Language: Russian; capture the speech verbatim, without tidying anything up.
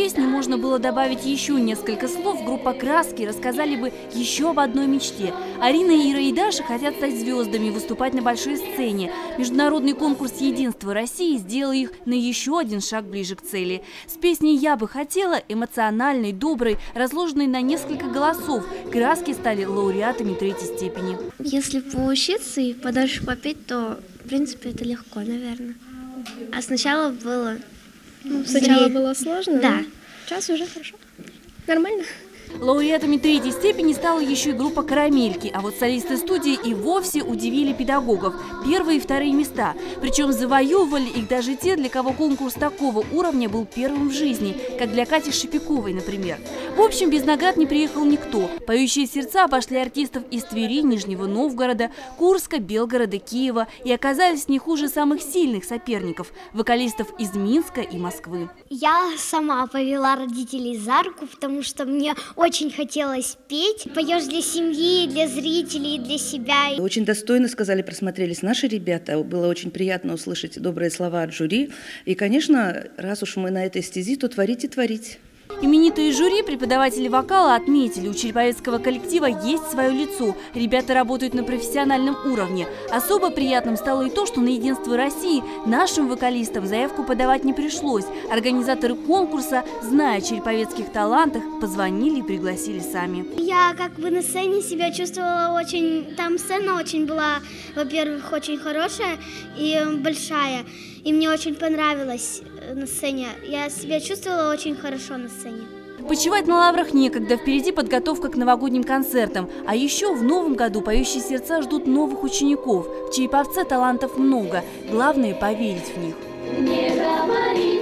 песни можно было добавить еще несколько слов, группа «Краски» рассказали бы еще об одной мечте. Арина, Ира и Даша хотят стать звездами и выступать на большой сцене. Международный конкурс «Единство России» сделал их на еще один шаг ближе к цели. С песней «Я бы хотела», эмоциональной, доброй, разложенной на несколько голосов, «Краски» стали лауреатами третьей степени. Если поучиться и подольше попеть, то, в принципе, это легко, наверное. А сначала было... Ну, сначала Три. было сложно, да. Сейчас уже хорошо. Нормально. Лауреатами третьей степени стала еще и группа «Карамельки», а вот солисты студии и вовсе удивили педагогов. Первые и вторые места. Причем завоевывали их даже те, для кого конкурс такого уровня был первым в жизни, как для Кати Шипяковой, например. В общем, без наград не приехал никто. Поющие сердца обошли артистов из Твери, Нижнего Новгорода, Курска, Белгорода, Киева и оказались не хуже самых сильных соперников – вокалистов из Минска и Москвы. Я сама повела родителей за руку, потому что мне очень хотелось петь. Поешь для семьи, для зрителей, для себя. Очень достойно сказали, просмотрелись наши ребята. Было очень приятно услышать добрые слова от жюри. И, конечно, раз уж мы на этой стези, то творить и творить. Именитые жюри, преподаватели вокала отметили, у череповецкого коллектива есть свое лицо. Ребята работают на профессиональном уровне. Особо приятным стало и то, что на «Единство России» нашим вокалистам заявку подавать не пришлось. Организаторы конкурса, зная о череповецких талантах, позвонили и пригласили сами. Я как бы на сцене себя чувствовала очень... Там сцена очень была, во-первых, очень хорошая и большая. И мне очень понравилось на сцене. Я себя чувствовала очень хорошо на сцене. Почивать на лаврах некогда, впереди подготовка к новогодним концертам. А еще в новом году поющие сердца ждут новых учеников. В Череповце талантов много, главное – поверить в них. Не говори.